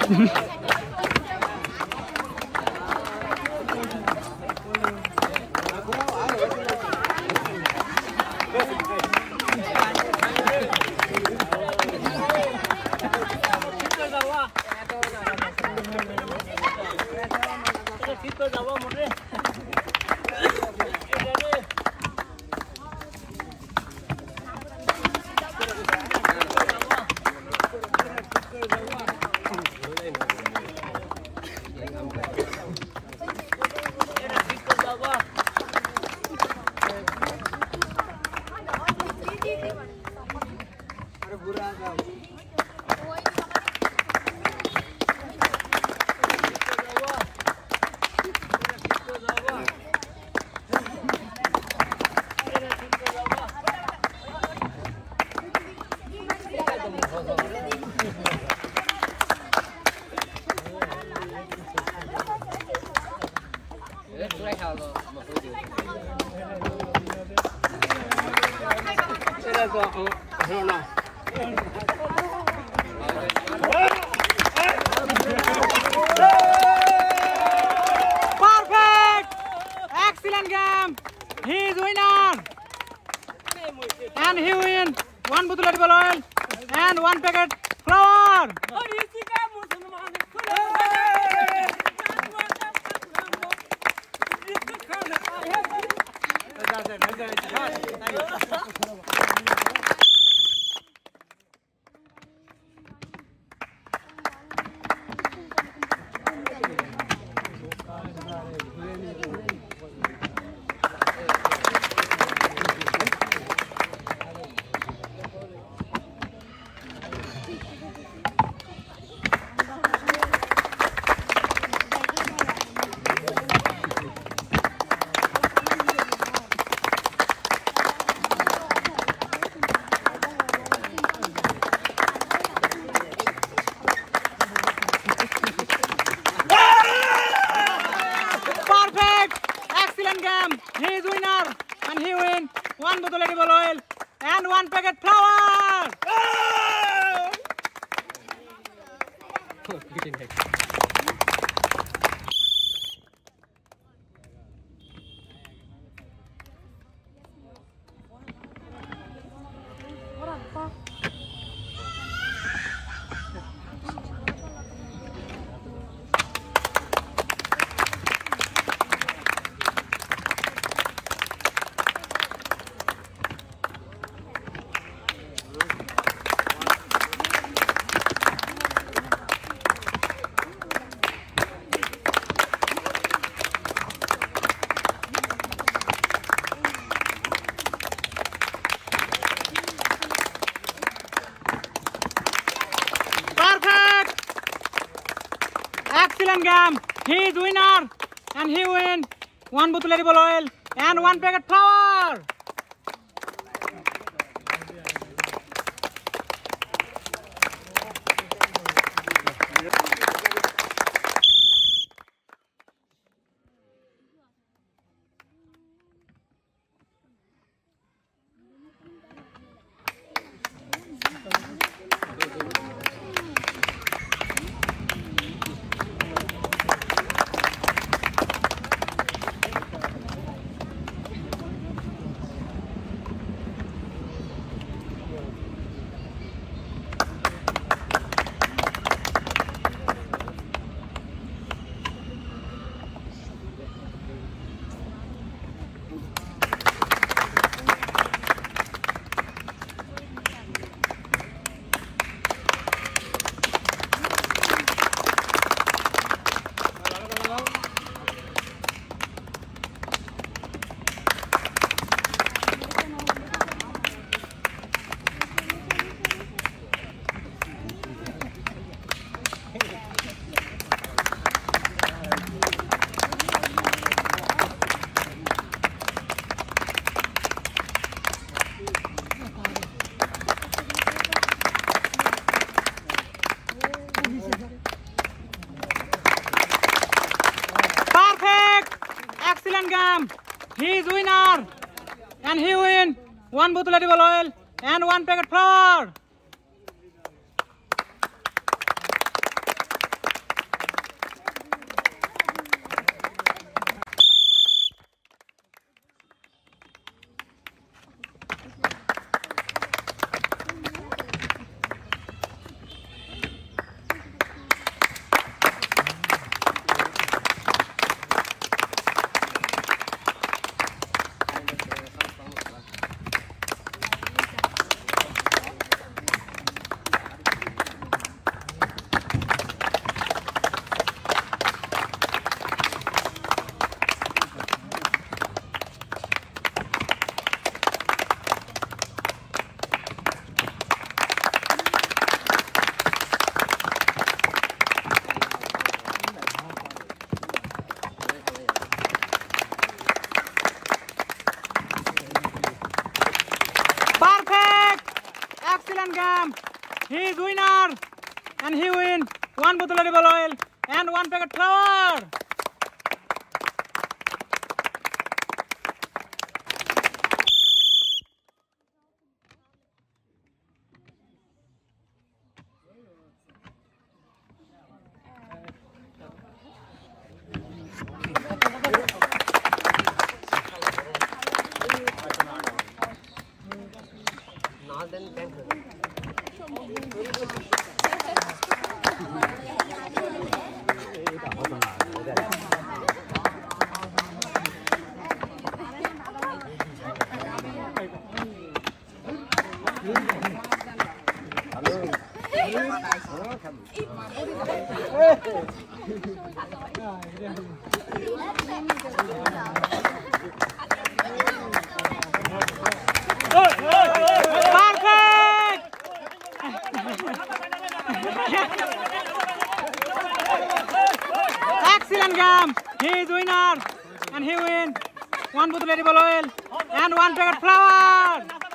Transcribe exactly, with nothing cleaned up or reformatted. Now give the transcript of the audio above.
Perfect! Excellent game! He is winner! And he win one bottle edible oil and one packet flour! He is winner and he win one bottle edible oil and one packet flour. Excellent game. He is winner and he win one bottle edible oil and one packet flour. Excellent game. He is winner and he win one bottle edible oil and one packet flour. He is winner and he win one bottle edible oil and one packet flour. Excellent game. He is winner and he win one bottle edible oil and one packet flour.